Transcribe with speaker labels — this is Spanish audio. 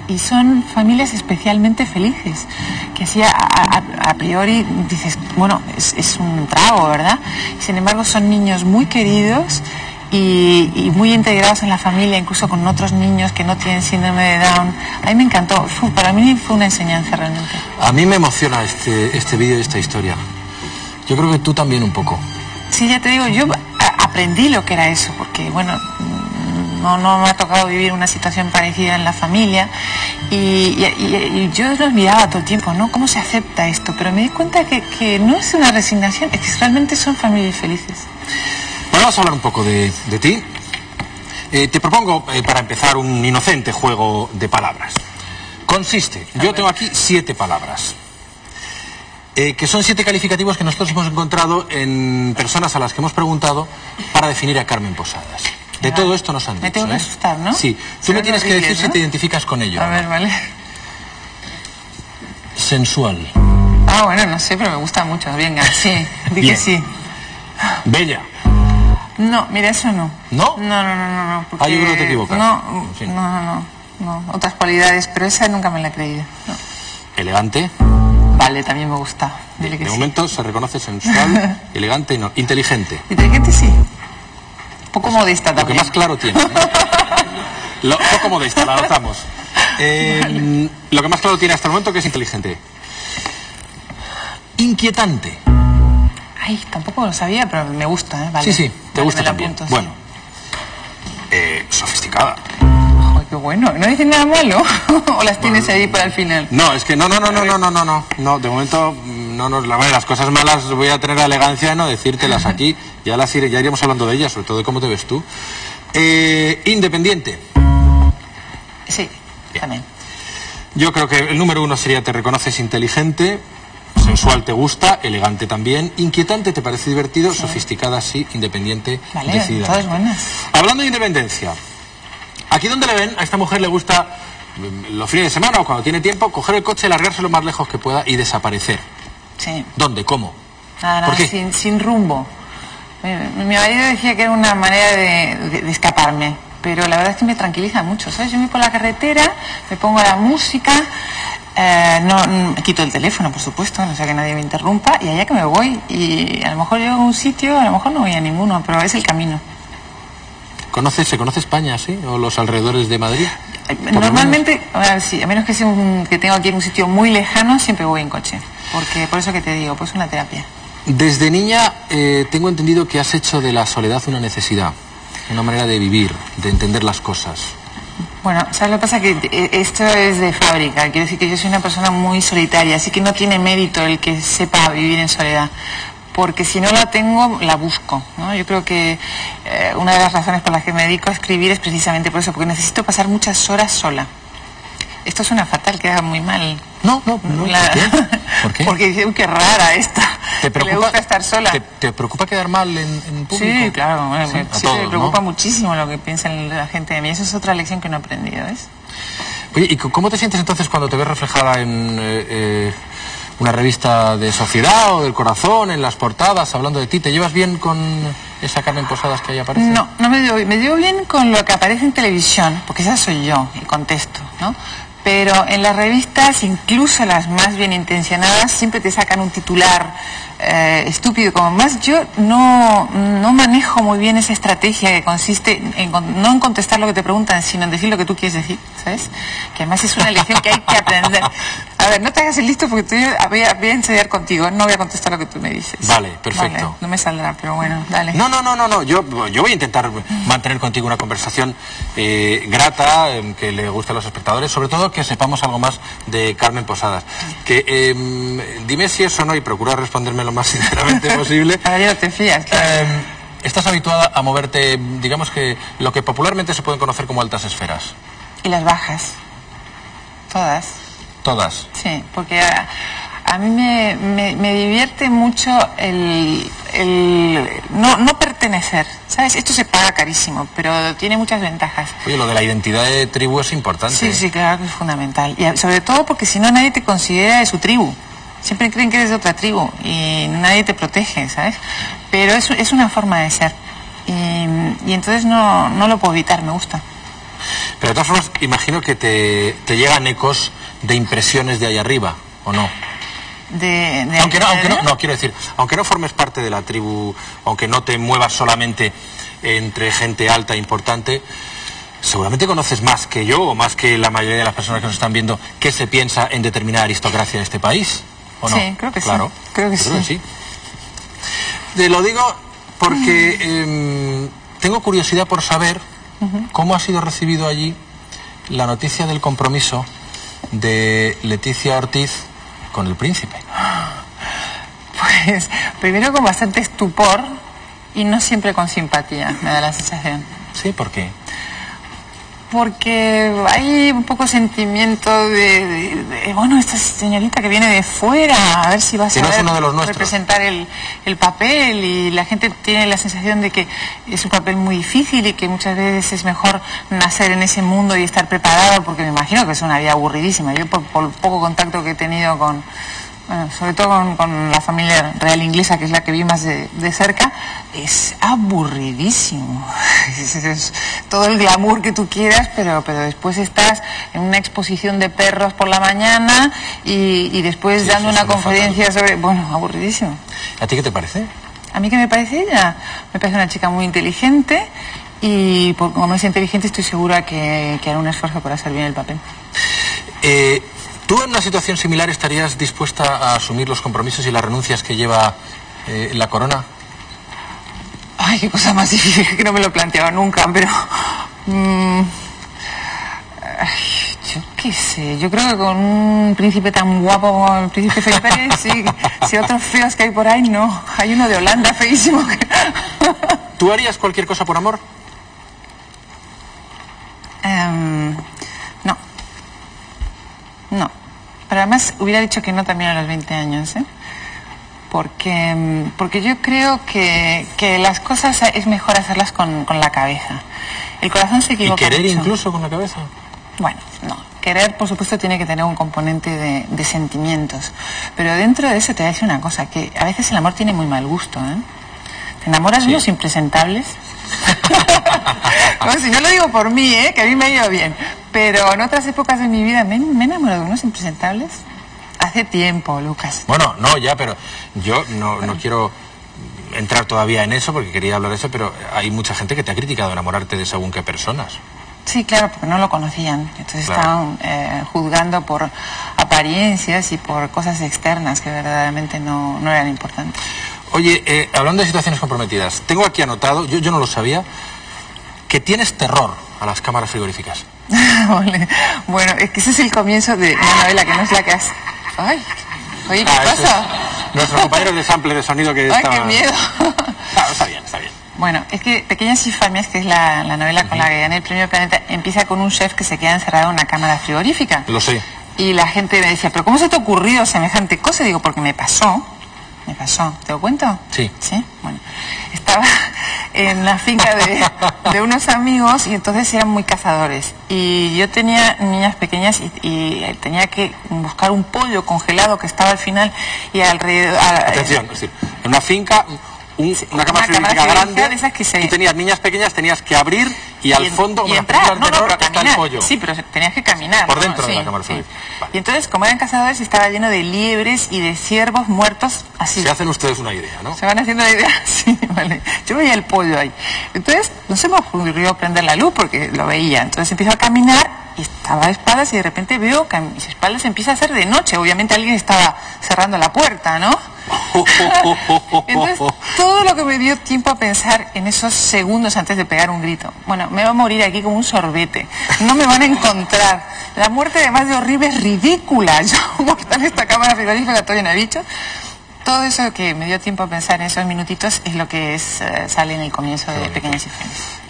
Speaker 1: y son familias especialmente felices, que así a priori dices, bueno, es un trago, ¿verdad? Sin embargo, son niños muy queridos y muy integrados en la familia, incluso con otros niños que no tienen síndrome de Down. A mí me encantó, para mí fue una enseñanza realmente.
Speaker 2: A mí me emociona este vídeo y esta historia. Yo creo que tú también un poco.
Speaker 1: Sí, ya te digo, yo aprendí lo que era eso, porque bueno, no me ha tocado vivir una situación parecida en la familia y yo lo miraba todo el tiempo, ¿no? ¿Cómo se acepta esto? Pero me di cuenta que no es una resignación, es que realmente son familias felices.
Speaker 2: Bueno, vamos a hablar un poco de ti. Te propongo, para empezar, un inocente juego de palabras. Consiste, yo tengo aquí 7 palabras. Que son 7 calificativos que nosotros hemos encontrado en personas a las que hemos preguntado para definir a Carmen Posadas. De todo esto nos han dicho.
Speaker 1: Me tengo que asustar, ¿no?
Speaker 2: Sí. Tú me tienes que decir, ¿no?, si te identificas con ello.
Speaker 1: A ver, vale.
Speaker 2: Sensual.
Speaker 1: Ah, bueno, no sé, pero me gusta mucho. Venga, sí, di que sí.
Speaker 2: Bella.
Speaker 1: No, mira, eso no.
Speaker 2: ¿No?
Speaker 1: No. Porque...
Speaker 2: Hay uno que te equivocas.
Speaker 1: No,
Speaker 2: en fin.
Speaker 1: no. Otras cualidades, pero esa nunca me la he creído. No.
Speaker 2: Elegante.
Speaker 1: Vale, también me gusta. Dile que
Speaker 2: de
Speaker 1: sí.
Speaker 2: momento se reconoce sensual, elegante y no. Inteligente.
Speaker 1: Inteligente sí. Poco modesta también.
Speaker 2: Lo que más claro tiene. Poco modesta, la notamos. Vale. Lo que más claro tiene hasta el momento que es inteligente. Inquietante.
Speaker 1: Ay, tampoco lo sabía, pero me gusta, ¿eh? Vale.
Speaker 2: Sí, te gusta también.
Speaker 1: Apunto,
Speaker 2: bueno. Sofisticada.
Speaker 1: Ay, qué bueno. ¿No dices nada malo? ¿O las tienes ahí para el final?
Speaker 2: No, es que no. No, de momento las cosas malas voy a tener la elegancia de no decírtelas aquí. Ya iremos hablando de ellas, sobre todo de cómo te ves tú. Independiente.
Speaker 1: Sí, bien. También.
Speaker 2: Yo creo que el número 1 sería: te reconoces inteligente. Sensual te gusta, elegante también, inquietante te parece divertido, sí. Sofisticada sí, independiente,
Speaker 1: vale,
Speaker 2: decidida.
Speaker 1: Todas buenas.
Speaker 2: Hablando de independencia, aquí donde le ven, a esta mujer le gusta los fines de semana o cuando tiene tiempo, coger el coche, largarse lo más lejos que pueda y desaparecer.
Speaker 1: Sí.
Speaker 2: ¿Dónde? ¿Cómo?
Speaker 1: Nada,
Speaker 2: ¿Por qué?
Speaker 1: Sin rumbo. Mi marido decía que era una manera de escaparme, pero la verdad es que me tranquiliza mucho, ¿sabes? Yo me voy por la carretera, me pongo la música, no quito el teléfono, por supuesto, no sea que nadie me interrumpa, y allá que me voy, y a lo mejor llego a un sitio, a lo mejor no voy a ninguno, pero es el camino.
Speaker 2: ¿Se conoce España, sí? ¿O los alrededores de Madrid?
Speaker 1: Normalmente, sí, a menos que sea que tengo que ir a un sitio muy lejano, siempre voy en coche, porque por eso que te digo, pues una terapia. Desde
Speaker 2: niña tengo entendido que has hecho de la soledad una necesidad, una manera de vivir, de entender las cosas.
Speaker 1: Bueno, ¿sabes lo que pasa? Que esto es de fábrica. Quiero decir que yo soy una persona muy solitaria, así que no tiene mérito el que sepa vivir en soledad. Porque si no la tengo, la busco, ¿no? Yo creo que una de las razones por las que me dedico a escribir es precisamente por eso, porque necesito pasar muchas horas sola. Esto suena fatal, queda muy mal.
Speaker 2: No. ¿Por qué?
Speaker 1: Porque dice, qué rara esta.
Speaker 2: ¿Te preocupa,
Speaker 1: le gusta estar sola?
Speaker 2: ¿Te preocupa quedar mal en público?
Speaker 1: Sí, claro. Bueno,
Speaker 2: sí,
Speaker 1: todos, me preocupa muchísimo lo que piensa la gente de mí. Eso es otra lección que no he aprendido, ¿ves?
Speaker 2: Oye, ¿y cómo te sientes entonces cuando te ves reflejada en una revista de Sociedad o del Corazón, en las portadas, hablando de ti? ¿Te llevas bien con esa Carmen Posadas que ahí aparece?
Speaker 1: No me llevo bien con lo que aparece en televisión, porque esa soy yo y contesto, ¿no? Pero en las revistas, incluso las más bien intencionadas, siempre te sacan un titular estúpido como más. Yo no manejo muy bien esa estrategia que consiste no en contestar lo que te preguntan, sino en decir lo que tú quieres decir, ¿sabes? Que además es una lección que hay que aprender. A ver, no te hagas el listo porque voy a ensayar contigo, no voy a contestar lo que tú me dices.
Speaker 2: Vale, perfecto.
Speaker 1: Vale, no me saldrá, pero bueno, dale.
Speaker 2: No, yo voy a intentar mantener contigo una conversación grata, que le guste a los espectadores, sobre todo que sepamos algo más de Carmen Posadas. Que dime si es o no, y procura responderme lo más sinceramente posible.
Speaker 1: A ver, no te fías, claro.
Speaker 2: ¿Estás habituada a moverte, digamos que lo que popularmente se pueden conocer como altas esferas?
Speaker 1: Y las bajas. Todas.
Speaker 2: ¿Todas?
Speaker 1: Sí, porque a mí me divierte mucho el no pertenecer, ¿sabes? Esto se paga carísimo, pero tiene muchas ventajas.
Speaker 2: Oye, lo de la identidad de tribu es importante.
Speaker 1: Sí, claro que es fundamental. Y sobre todo porque si no, nadie te considera de su tribu. Siempre creen que eres de otra tribu y nadie te protege, ¿sabes? Pero es una forma de ser. Y entonces no lo puedo evitar, me gusta.
Speaker 2: Pero de todas formas, imagino que te llegan ecos de impresiones de ahí arriba, ¿o no? Aunque no, quiero decir, aunque no formes parte de la tribu, aunque no te muevas solamente entre gente alta e importante, seguramente conoces más que yo o más que la mayoría de las personas que nos están viendo qué se piensa en determinada aristocracia de este país, ¿o no?
Speaker 1: Sí, creo que
Speaker 2: claro,
Speaker 1: sí. Creo que sí.
Speaker 2: Te lo digo porque tengo curiosidad por saber cómo ha sido recibido allí la noticia del compromiso de Leticia Ortiz con el príncipe.
Speaker 1: Pues primero con bastante estupor y no siempre con simpatía, me da la sensación.
Speaker 2: Sí, ¿por qué?
Speaker 1: Porque hay un poco sentimiento de bueno, esta señorita que viene de fuera, a ver si va a saber representar el papel, y la gente tiene la sensación de que es un papel muy difícil y que muchas veces es mejor nacer en ese mundo y estar preparado, porque me imagino que es una vida aburridísima. Yo por poco contacto que he tenido con, bueno, sobre todo con la familia real inglesa, que es la que vi más de cerca, es aburridísimo. Es todo el glamour que tú quieras, pero después estás en una exposición de perros por la mañana y después dando una conferencia sobre... Bueno, aburridísimo.
Speaker 2: ¿A ti qué te parece?
Speaker 1: ¿A mí qué me parece ella? Me parece una chica muy inteligente y como es inteligente estoy segura que hará un esfuerzo por hacer bien el papel.
Speaker 2: ¿Tú en una situación similar estarías dispuesta a asumir los compromisos y las renuncias que lleva la corona?
Speaker 1: Ay, qué cosa más difícil, que no me lo planteaba nunca, pero... yo qué sé, yo creo que con un príncipe tan guapo como el príncipe Felipe, sí, si otros feos que hay por ahí, no. Hay uno de Holanda feísimo que...
Speaker 2: ¿Tú harías cualquier cosa por amor?
Speaker 1: No. No. Pero además hubiera dicho que no también a los 20 años, ¿eh? Porque yo creo que las cosas es mejor hacerlas con la cabeza. El corazón se equivoca.
Speaker 2: ¿Y querer
Speaker 1: mucho.
Speaker 2: Incluso con la cabeza?
Speaker 1: Bueno, no. Querer, por supuesto, tiene que tener un componente de sentimientos. Pero dentro de eso te voy a decir una cosa, que a veces el amor tiene muy mal gusto, ¿eh? Te enamoras de unos impresentables. Bueno, si yo lo digo por mí, que a mí me ha ido bien. Pero en otras épocas de mi vida me he enamorado de unos impresentables. Hace tiempo, Lucas.
Speaker 2: Bueno, no, ya, pero yo no quiero entrar todavía en eso porque quería hablar de eso, pero hay mucha gente que te ha criticado enamorarte de según qué personas.
Speaker 1: Sí, claro, porque no lo conocían. Entonces estaban juzgando por apariencias y por cosas externas que verdaderamente no eran importantes.
Speaker 2: Oye, hablando de situaciones comprometidas, tengo aquí anotado, yo no lo sabía, que tienes terror a las cámaras frigoríficas.
Speaker 1: Bueno, es que ese es el comienzo de una novela que no es la que has... Ay, oye, ¿qué pasa?
Speaker 2: Nuestro compañero de sample de sonido que
Speaker 1: está... ¡Ay, qué miedo!
Speaker 2: Claro, está bien, está bien.
Speaker 1: Bueno, es que Pequeñas Infamias, que es la novela con la que gané el premio Planeta, empieza con un chef que se queda encerrado en una cámara frigorífica.
Speaker 2: Lo sé.
Speaker 1: Y la gente me decía, ¿pero cómo se te ha ocurrido semejante cosa? Y digo, porque me pasó. ¿Te lo cuento?
Speaker 2: Sí.
Speaker 1: ¿Sí? Bueno, estaba en la finca de unos amigos y entonces eran muy cazadores. Y yo tenía niñas pequeñas y tenía que buscar un pollo congelado que estaba al final y alrededor...
Speaker 2: Atención, es decir, en una finca... Una cámara frigorífica grande, de esas que tú tenías niñas pequeñas, tenías que abrir y al fondo como
Speaker 1: entrar,
Speaker 2: está el pollo.
Speaker 1: Sí, pero tenías que caminar.
Speaker 2: Por dentro de la cámara frigorífica. Vale.
Speaker 1: Y entonces, como eran cazadores, estaba lleno de liebres y de ciervos muertos así.
Speaker 2: Se hacen ustedes una idea, ¿no?
Speaker 1: Se van haciendo la idea, sí, vale. Yo veía el pollo ahí. Entonces, no se me ocurrió prender la luz porque lo veía. Entonces empiezo a caminar y estaba de espaldas y de repente veo que a mis espaldas empieza a hacer de noche. Obviamente alguien estaba cerrando la puerta, ¿no? Entonces, todo lo que me dio tiempo a pensar en esos segundos antes de pegar un grito. Bueno, me va a morir aquí como un sorbete. No me van a encontrar. La muerte, además de horrible, es ridícula. Yo, como está en esta cámara frigorífica, todavía no he dicho. Todo eso que me dio tiempo a pensar en esos minutitos es lo que sale en el comienzo de Pequeñas Infamias.